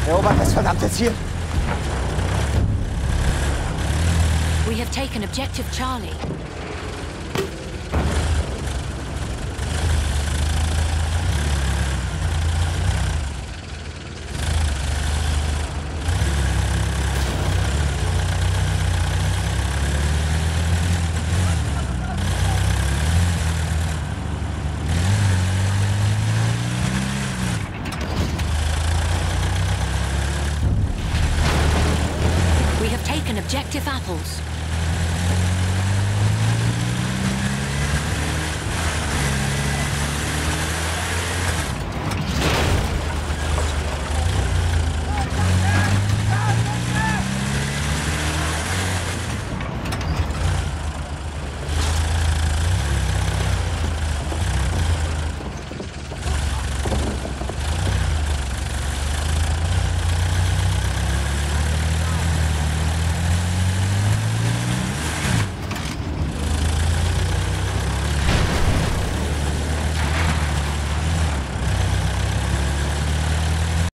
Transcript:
Erobert das verdammte Ziel! We have taken Objective Charlie. We have taken Objective Apples.